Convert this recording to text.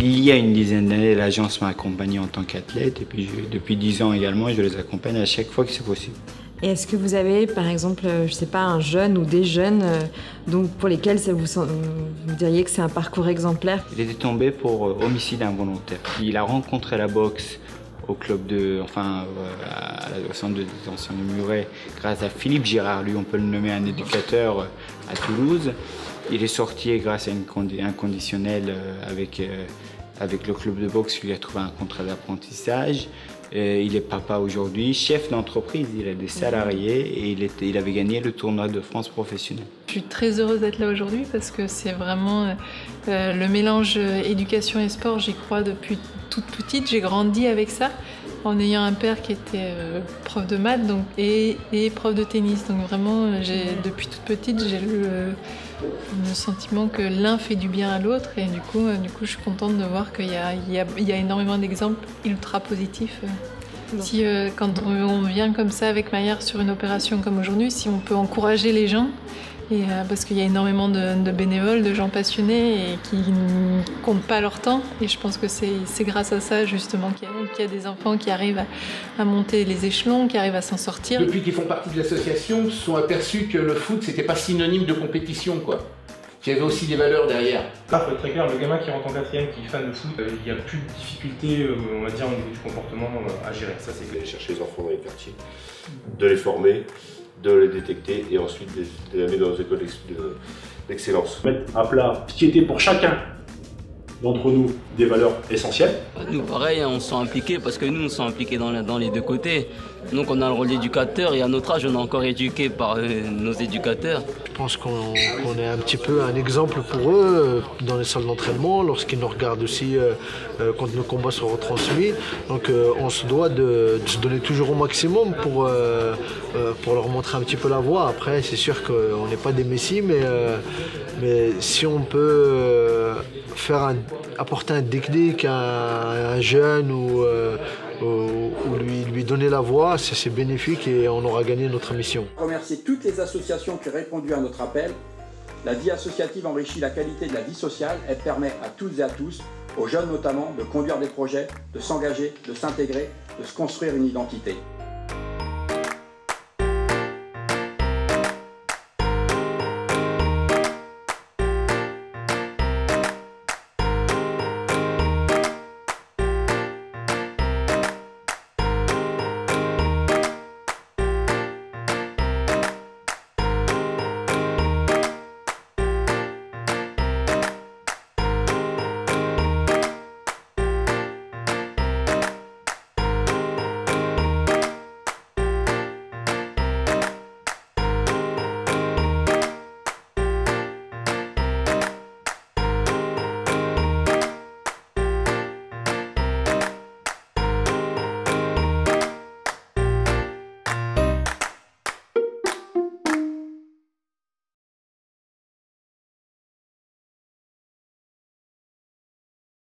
Il y a une dizaine d'années, l'agence m'a accompagné en tant qu'athlète et puis depuis 10 ans également, je les accompagne à chaque fois que c'est possible. Et est-ce que vous avez, par exemple, je sais pas, un jeune ou des jeunes donc pour lesquels vous diriez que c'est un parcours exemplaire? Il était tombé pour homicide involontaire. Il a rencontré la boxe au club au centre de détention de Muret grâce à Philippe Girard. Lui, on peut le nommer un éducateur à Toulouse. Il est sorti grâce à un conditionnel avec le club de boxe. Il a trouvé un contrat d'apprentissage. Il est papa aujourd'hui, chef d'entreprise, il a des salariés et il avait gagné le tournoi de France professionnel. Je suis très heureuse d'être là aujourd'hui parce que c'est vraiment le mélange éducation et sport, j'y crois depuis toute petite. J'ai grandi avec ça en ayant un père qui était prof de maths et prof de tennis. Donc vraiment, depuis toute petite, j'ai le sentiment que l'un fait du bien à l'autre et du coup, je suis contente de voir qu'il y a énormément d'exemples ultra positifs. Si quand on vient comme ça avec Maillard sur une opération comme aujourd'hui, si on peut encourager les gens, parce qu'il y a énormément de bénévoles, de gens passionnés et qui ne comptent pas leur temps. Et je pense que c'est grâce à ça justement qu'il y a des enfants qui arrivent à monter les échelons, qui arrivent à s'en sortir. Depuis qu'ils font partie de l'association, se sont aperçus que le foot, c'était pas synonyme de compétition, quoi. Qu'il y avait aussi des valeurs derrière. Là, faut être très clair, le gamin qui rentre en 4e, qui est fan de foot, il n'y a plus de difficultés, on va dire, au niveau du comportement à gérer. Ça, c'est d'aller chercher les enfants dans les quartiers, de les former, de les détecter et ensuite de les amener dans nos écoles d'excellence. Mettre à plat ce qui était pour chacun d'entre nous des valeurs essentielles. Nous, pareil, on se sent impliqués parce que nous, on se sent impliqués dans les deux côtés. Donc on a le rôle d'éducateur et à notre âge, on est encore éduqués par nos éducateurs. Je pense qu'on est un petit peu un exemple pour eux dans les salles d'entraînement, lorsqu'ils nous regardent aussi quand nos combats sont retransmis. Donc on se doit de se donner toujours au maximum pour leur montrer un petit peu la voie. Après, c'est sûr qu'on n'est pas des messies, mais si on peut apporter un déclic à un jeune ou lui donner la voie, c'est bénéfique et on aura gagné notre mission. Remercier toutes les associations qui ont répondu à notre appel. La vie associative enrichit la qualité de la vie sociale. Elle permet à toutes et à tous, aux jeunes notamment, de conduire des projets, de s'engager, de s'intégrer, de se construire une identité.